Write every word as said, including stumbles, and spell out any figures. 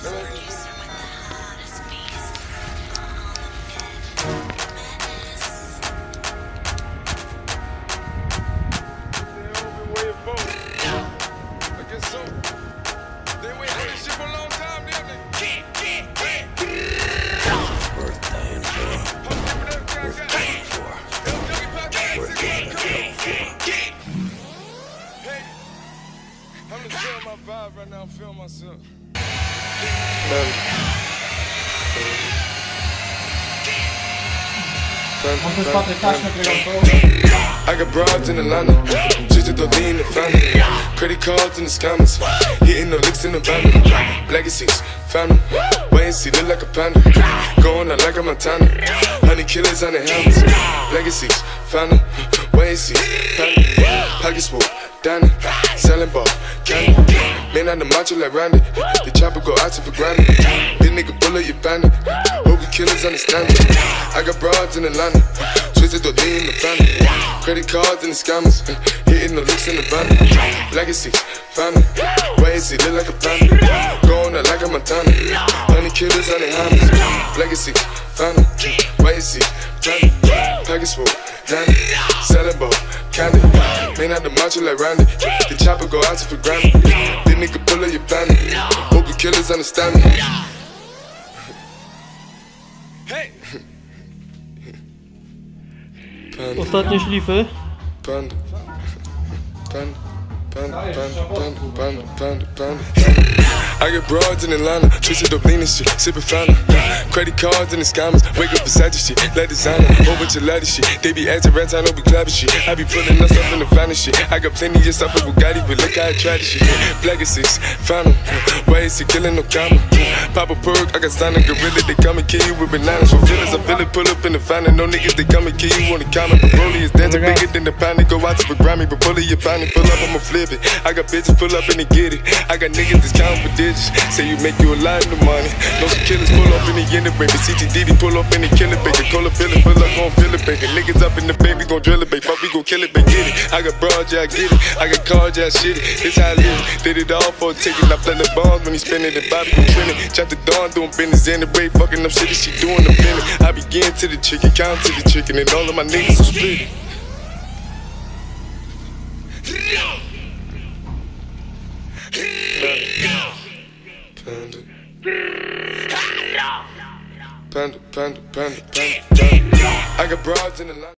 I'm gonna feel my vibe right now, feel myself. I got broads in Atlanta, just to lean the family. Credit cards in the scammers, hitting the licks in the van. Legacies, family, wait and see, look like a panda. Going out like a Montana, honey killers on the helmets. Legacies, family, wait and see, panda. Pockets full, Danny, selling ball, candy. Man on the macho like Randy, the chopper go out to for granted. This nigga bullet, you bandit. Hope you killers understand it. I got broads in Atlanta, twisted the lean in the family. Credit cards and the scammers, hitting the licks in the van. Legacy, family, wait and see, look like a panda. Going out like a Montana, honey killers on the hammers. Legacy, family, wait and see, panda. Package full, Danny, selling ball, candy. Man out the macho like Randy, the chopper go out to for granted. This nigga bullet, you bandit. Hope you killers understand me. Hey. Ostatnie szlify. Panda, panda, panda, panda, panda, panda, panda, panda. I get broads in Atlanta, twisted up lean and shit, sippin' fountain. Credit cards and the scammers, wake up beside the shit, like designer, whole bunch of ladder shit. They be acting rats, I don't be clapping shit. I be pulling us up in the finest shit. I got plenty of stuff with Bugatti, but look how I try this shit. Black is six, found 'em, why is he killing no comma? Pop a perk, I got stunning gorilla, they come and kill you with bananas. For feelings, I feel it, pull up in the fountain. No niggas, they come and kill you on the counter. But Broly is dancing bigger than the pound. They go out to the Grammy, but bully your pound, pull up, I'ma flip it. I got bitches pull up and they get it. I got niggas that's counting for digits. Say you make you a lot of money. No some killers pull up in the end of baby. C G D D pull up in the killer baby. Cola fill it, pull up gon' fill it baby. Niggas up in the baby gon' drill it baby. Fuck we gon' kill it baby. Get it. I got broads, yeah I get it. I got cars, yeah I shit it. This how I live. Did it all for a ticket. I play the bombs when he spinning the Bobby gon' trend it. Chop the dawn doing business in the break. Fucking up shit that she doing the minute. I begin to the chicken, count to the chicken, and all of my niggas are split. Panda, panda, panda, panda, panda, panda. I got broads in the line.